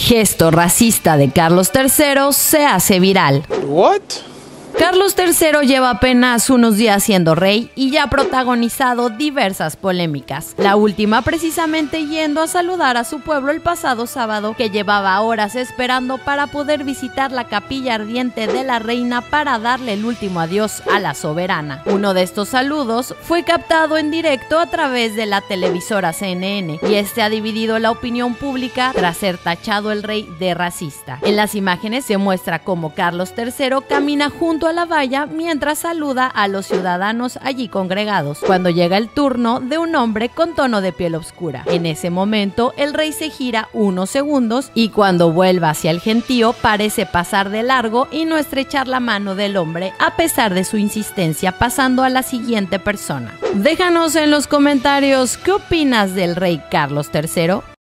Gesto racista de Carlos III se hace viral. What? Carlos III lleva apenas unos días siendo rey y ya ha protagonizado diversas polémicas. La última precisamente yendo a saludar a su pueblo el pasado sábado, que llevaba horas esperando para poder visitar la capilla ardiente de la reina para darle el último adiós a la soberana. Uno de estos saludos fue captado en directo a través de la televisora CNN y este ha dividido la opinión pública tras ser tachado el rey de racista. En las imágenes se muestra cómo Carlos III camina junto a la valla mientras saluda a los ciudadanos allí congregados, cuando llega el turno de un hombre con tono de piel oscura. En ese momento el rey se gira unos segundos y cuando vuelve hacia el gentío parece pasar de largo y no estrechar la mano del hombre a pesar de su insistencia, pasando a la siguiente persona. Déjanos en los comentarios qué opinas del rey Carlos III.